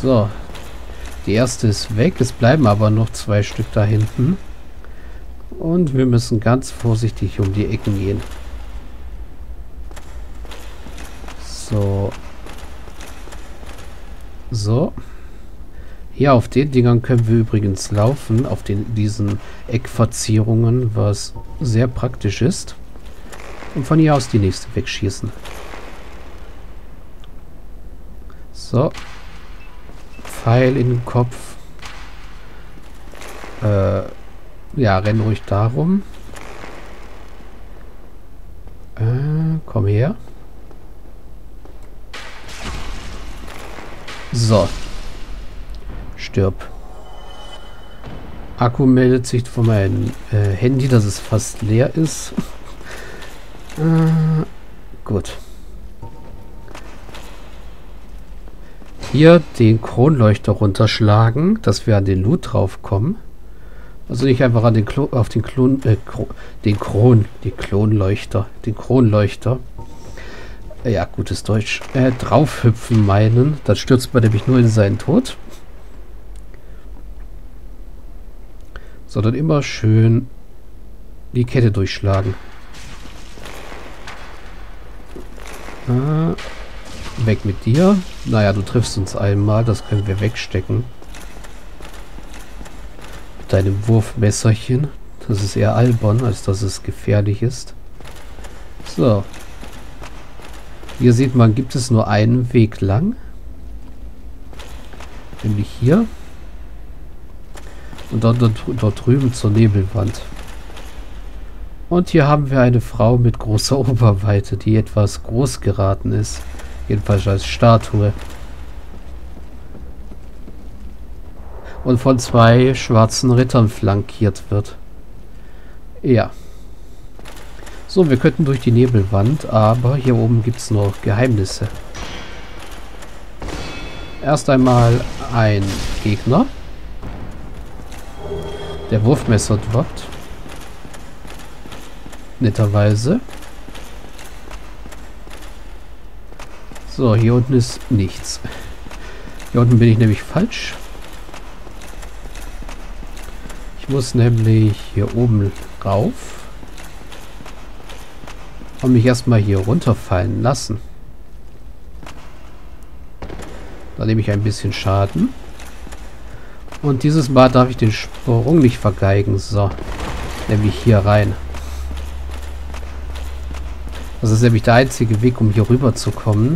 So. Die erste ist weg. Es bleiben aber noch 2 Stück da hinten. Und wir müssen ganz vorsichtig um die Ecken gehen. So. So. Hier auf den Dingern können wir übrigens laufen. Auf diesen Eckverzierungen, was sehr praktisch ist. Und von hier aus die nächste wegschießen. So. Pfeil in den Kopf. Ja, renn ruhig darum. Komm her. So. Stirb. Akku meldet sich von meinem Handy, dass es fast leer ist. Gut. Hier den Kronleuchter runterschlagen, dass wir an den Loot draufkommen. Also nicht einfach an den Kronleuchter. Ja, gutes Deutsch. Draufhüpfen meinen. Dann stürzt man nämlich nur in seinen Tod. Sondern immer schön die Kette durchschlagen. Weg mit dir. Naja, du triffst uns einmal. Das können wir wegstecken. Mit deinem Wurfmesserchen. Das ist eher albern, als dass es gefährlich ist. So. Hier sieht man, gibt es nur einen Weg lang. Nämlich hier. Und dort drüben zur Nebelwand. Und hier haben wir eine Frau mit großer Oberweite, die etwas groß geraten ist. Jedenfalls als Statue. Und von 2 schwarzen Rittern flankiert wird. Ja. So, wir könnten durch die Nebelwand, aber hier oben gibt es noch Geheimnisse. Erst einmal ein Gegner. Der Wurfmesser droppt. Netterweise. So, hier unten ist nichts. Hier unten bin ich nämlich falsch. Ich muss nämlich hier oben rauf. Und mich erstmal hier runterfallen lassen. Da nehme ich ein bisschen Schaden. Und dieses Mal darf ich den Sprung nicht vergeigen. So. Nämlich hier rein. Das ist nämlich der einzige Weg, um hier rüber zu kommen.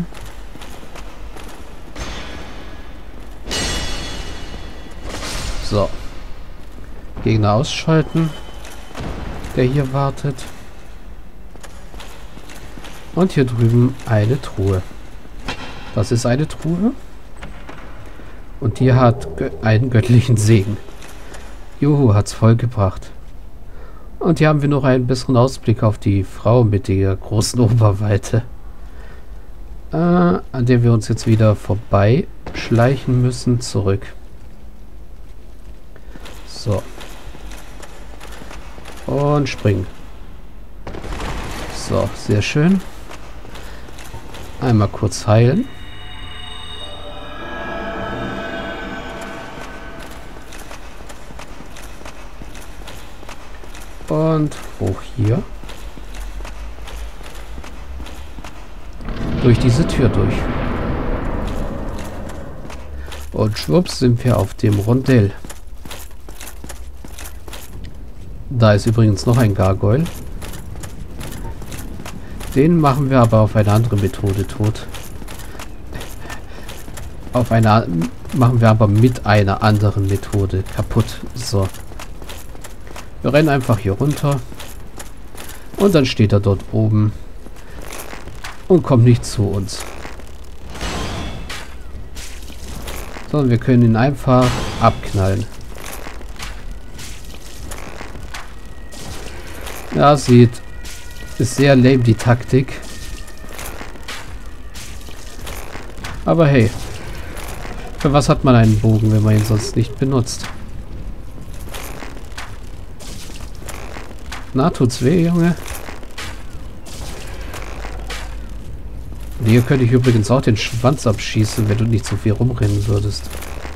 So. Gegner ausschalten. Der hier wartet. Und hier drüben eine Truhe. Das ist eine Truhe. Und die hat einen göttlichen Segen. Juhu, hat's vollgebracht. Und hier haben wir noch einen besseren Ausblick auf die Frau mit der großen Oberweite. An der wir uns jetzt wieder vorbei schleichen müssen. Zurück. So. Und springen. So, sehr schön. Einmal kurz heilen. Und hoch hier. Durch diese Tür durch. Und schwupps sind wir auf dem Rondell. Da ist übrigens noch ein Gargoyle. Den machen wir aber auf eine andere Methode tot. Machen wir aber mit einer anderen Methode kaputt. So. Wir rennen einfach hier runter. Und dann steht er dort oben. Und kommt nicht zu uns. Sondern wir können ihn einfach abknallen. Ja, ist sehr lame die Taktik. Aber hey. Für was hat man einen Bogen, wenn man ihn sonst nicht benutzt? Na, tut's weh, Junge? Hier könnte ich übrigens auch den Schwanz abschießen, wenn du nicht so viel rumrennen würdest.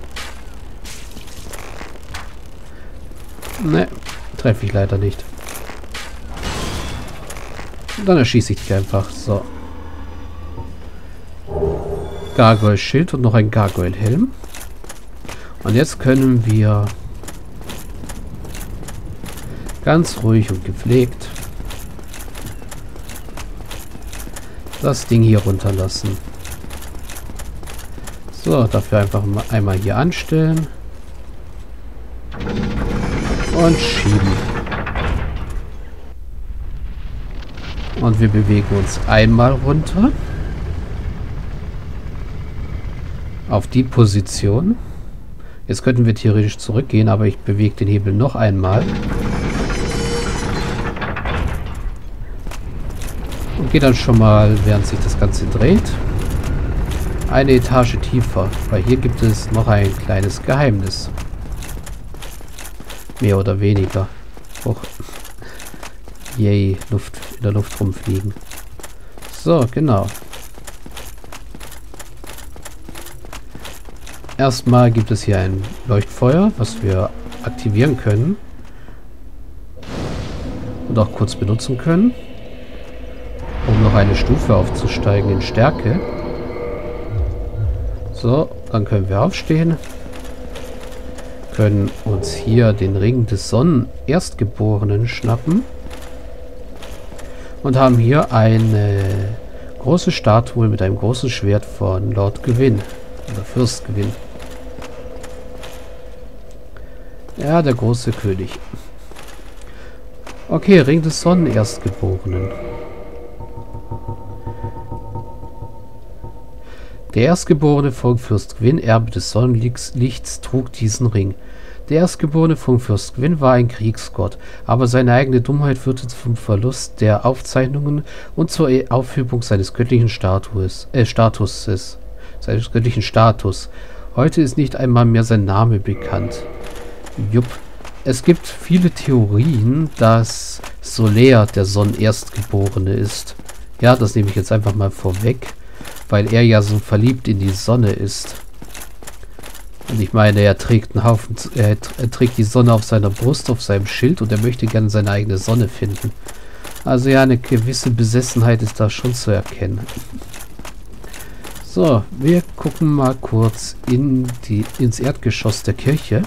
Ne, treffe ich leider nicht. Dann erschieße ich dich einfach. So. Gargoyle-Schild und noch ein Gargoyle-Helm. Und jetzt können wir ganz ruhig und gepflegt das Ding hier runterlassen. So, dafür einfach mal einmal hier anstellen. Und schieben. Und wir bewegen uns einmal runter. Auf die Position. Jetzt könnten wir theoretisch zurückgehen, aber ich bewege den Hebel noch einmal. Und gehe dann schon mal, während sich das Ganze dreht, eine Etage tiefer. Weil hier gibt es noch ein kleines Geheimnis. Mehr oder weniger. Oh. Yay, in der Luft rumfliegen. So, genau. Erstmal gibt es hier ein Leuchtfeuer, was wir aktivieren können. Und auch kurz benutzen können. Um noch eine Stufe aufzusteigen in Stärke. So, dann können wir aufstehen. Können uns hier den Ring des Sonnenerstgeborenen schnappen. Und haben hier eine große Statue mit einem großen Schwert von Lord Gwyn. Oder Fürst Gwyn. Ja, der große König. Okay, Ring des Sonnenerstgeborenen. Der Erstgeborene von Fürst Gwyn, Erbe des Sonnenlichts, trug diesen Ring. Der Erstgeborene von Fürst Gwyn war ein Kriegsgott, aber seine eigene Dummheit führte zum Verlust der Aufzeichnungen und zur Aufhebung seines göttlichen Status. Heute ist nicht einmal mehr sein Name bekannt. Jupp. Es gibt viele Theorien, dass Solaire der Sonnenerstgeborene ist. Ja, das nehme ich jetzt einfach mal vorweg, weil er ja so verliebt in die Sonne ist. Und ich meine, er trägt einen Haufen, er trägt die Sonne auf seiner Brust, auf seinem Schild und er möchte gerne seine eigene Sonne finden. Also ja, eine gewisse Besessenheit ist da schon zu erkennen. So, wir gucken mal kurz ins Erdgeschoss der Kirche.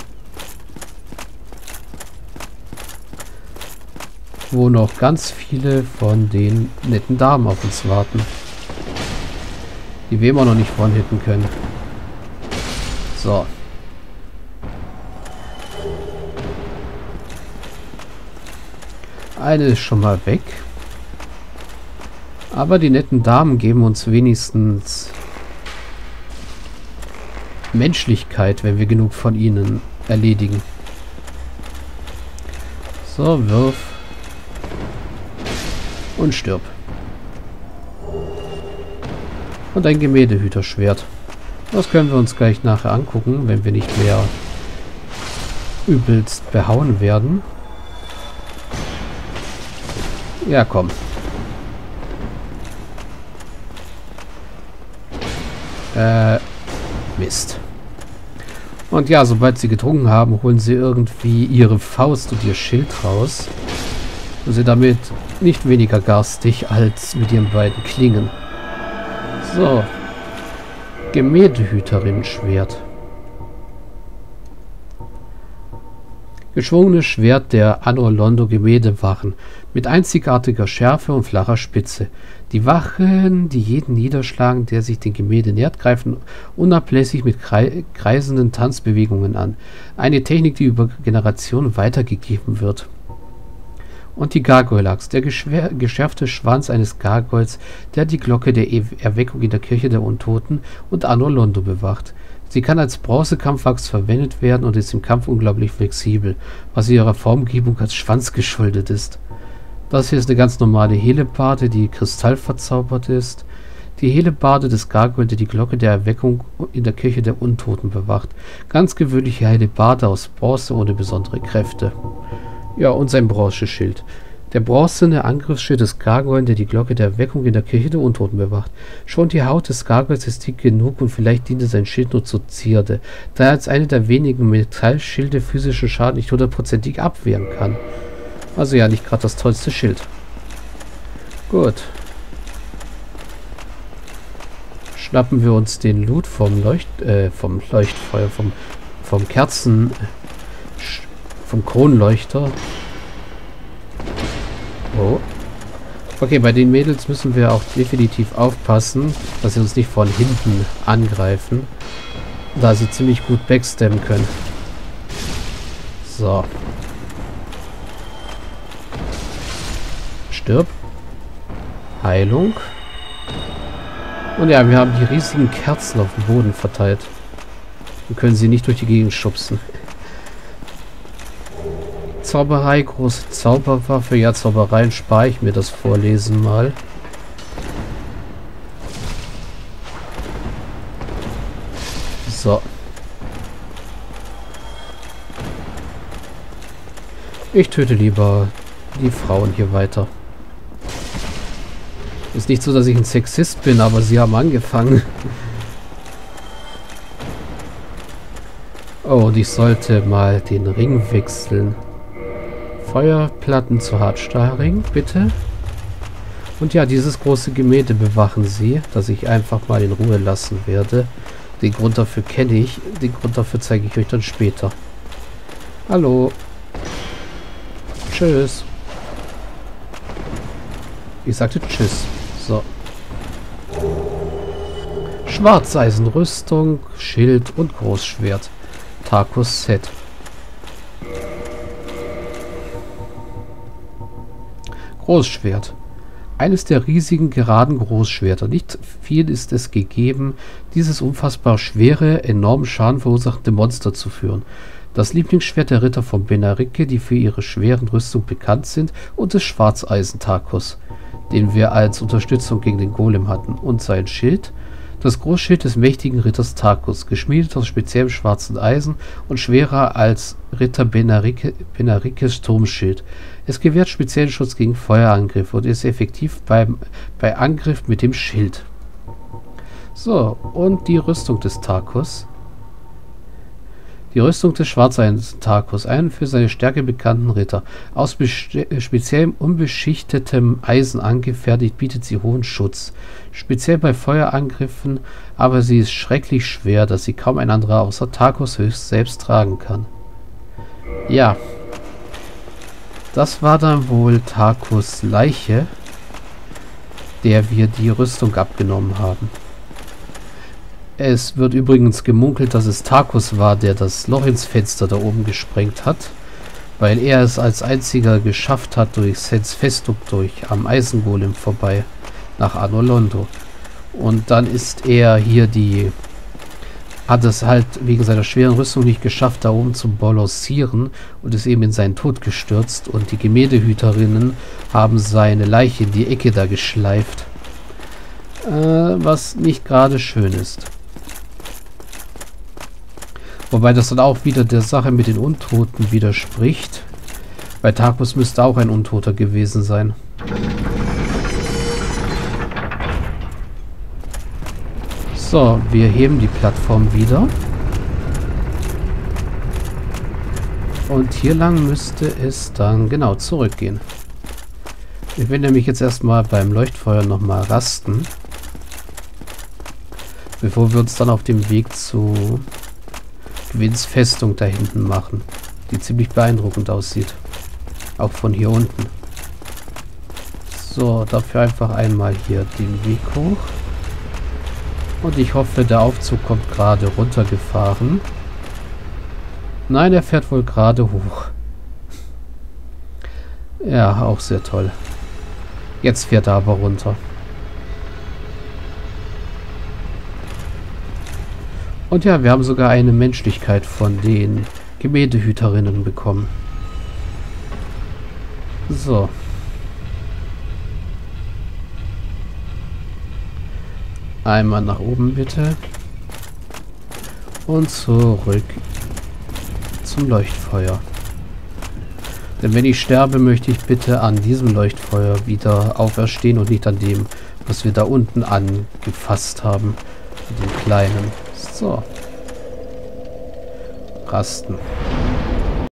Wo noch ganz viele von den netten Damen auf uns warten. Die wir immer noch nicht one-hitten können. So. Eine ist schon mal weg. Aber die netten Damen geben uns wenigstens Menschlichkeit, wenn wir genug von ihnen erledigen. So, wirf. Und stirb. Und ein Gemäldehüterschwert. Das können wir uns gleich nachher angucken, wenn wir nicht mehr übelst behauen werden. Ja, komm. Mist. Und ja, sobald sie getrunken haben, holen sie irgendwie ihre Faust und ihr Schild raus. Und sind damit nicht weniger garstig als mit ihren beiden Klingen. So. Gemäldehüterin-Schwert. Geschwungenes Schwert der Anor Londo Gemäldewachen mit einzigartiger Schärfe und flacher Spitze. Die Wachen, die jeden niederschlagen, der sich den Gemälde nähert, greifen unablässig mit kreisenden Tanzbewegungen an. Eine Technik, die über Generationen weitergegeben wird. Und die Gargoyle-Axt, der geschärfte Schwanz eines Gargoyles, der die Glocke der Erweckung in der Kirche der Untoten und Anor Londo bewacht. Sie kann als Bronzekampfaxt verwendet werden und ist im Kampf unglaublich flexibel, was ihrer Formgebung als Schwanz geschuldet ist. Das hier ist eine ganz normale Hellebarde, die kristallverzaubert ist. Die Hellebarde des Gargoyle, der die Glocke der Erweckung in der Kirche der Untoten bewacht. Ganz gewöhnliche Hellebarde aus Bronze ohne besondere Kräfte. Ja, und sein Bronzeschild. Der bronzene Angriffsschild des Gargoylen, der die Glocke der Erweckung in der Kirche der Untoten bewacht. Schon die Haut des Gargoyles ist dick genug und vielleicht diente sein Schild nur zur Zierde, da er als eine der wenigen Metallschilde physischen Schaden nicht hundertprozentig abwehren kann. Also ja, nicht gerade das tollste Schild. Gut. Schnappen wir uns den Loot vom Leuchtfeuer, vom Kerzen, vom Kronleuchter. Oh. Okay, bei den Mädels müssen wir auch definitiv aufpassen, dass sie uns nicht von hinten angreifen, da sie ziemlich gut backstabben können. So. Stirb. Heilung. Und ja, wir haben die riesigen Kerzen auf dem Boden verteilt. Wir können sie nicht durch die Gegend schubsen. Zauberei, große Zauberwaffe. Ja, Zaubereien spare ich mir das Vorlesen mal. So. Ich töte lieber die Frauen hier weiter. Ist nicht so, dass ich ein Sexist bin, aber sie haben angefangen. Oh, und ich sollte mal den Ring wechseln. Feuerplatten zu Hartstahlring, bitte. Und ja, dieses große Gemälde bewachen Sie, das ich einfach mal in Ruhe lassen werde. Den Grund dafür kenne ich. Den Grund dafür zeige ich euch dann später. Hallo. Tschüss. Ich sagte Tschüss. So. Schwarzeisenrüstung, Schild und Großschwert. Tarkus Set. Großschwert. Eines der riesigen, geraden Großschwerter. Nicht viel ist es gegeben, dieses unfassbar schwere, enormen Schaden verursachende Monster zu führen. Das Lieblingsschwert der Ritter von Benarike, die für ihre schweren Rüstung bekannt sind, und des Schwarzeisen-Tarkus, den wir als Unterstützung gegen den Golem hatten, und sein Schild, das Großschild des mächtigen Ritters Tarkus, geschmiedet aus speziellem schwarzen Eisen und schwerer als Ritter Benarikes Turmschild. Es gewährt speziellen Schutz gegen Feuerangriffe und ist effektiv bei Angriff mit dem Schild. So, und die Rüstung des Tarkus. Die Rüstung des Schwarzeisen-Tarkus, einen für seine Stärke bekannten Ritter. Aus speziellem unbeschichtetem Eisen angefertigt, bietet sie hohen Schutz. Speziell bei Feuerangriffen, aber sie ist schrecklich schwer, dass sie kaum ein anderer außer Tarkus höchst selbst tragen kann. Ja. Das war dann wohl Tarkus Leiche, der wir die Rüstung abgenommen haben. Es wird übrigens gemunkelt, dass es Tarkus war, der das Loch ins Fenster da oben gesprengt hat, weil er es als einziger geschafft hat durch Sens Festung am Eisengolem vorbei nach Anor Londo. Und dann ist er hier hat es halt wegen seiner schweren Rüstung nicht geschafft, da oben zu balancieren und ist eben in seinen Tod gestürzt, und die Gemäldehüterinnen haben seine Leiche in die Ecke da geschleift. Was nicht gerade schön ist. Wobei das dann auch wieder der Sache mit den Untoten widerspricht. Bei Tarkus müsste auch ein Untoter gewesen sein. So, wir heben die Plattform wieder. Und hier lang müsste es dann genau zurückgehen. Ich will nämlich jetzt erstmal beim Leuchtfeuer nochmal rasten. Bevor wir uns dann auf dem Weg zu Gwyn's Festung da hinten machen, die ziemlich beeindruckend aussieht. Auch von hier unten. So, dafür einfach einmal hier den Weg hoch. Und ich hoffe, der Aufzug kommt gerade runtergefahren. Nein, er fährt wohl gerade hoch. Ja, auch sehr toll. Jetzt fährt er aber runter. Und ja, wir haben sogar eine Menschlichkeit von den Gemäldehüterinnen bekommen. So. Einmal nach oben bitte. Und zurück zum Leuchtfeuer. Denn wenn ich sterbe, möchte ich bitte an diesem Leuchtfeuer wieder auferstehen und nicht an dem, was wir da unten angefasst haben. Mit dem kleinen. So. Rasten.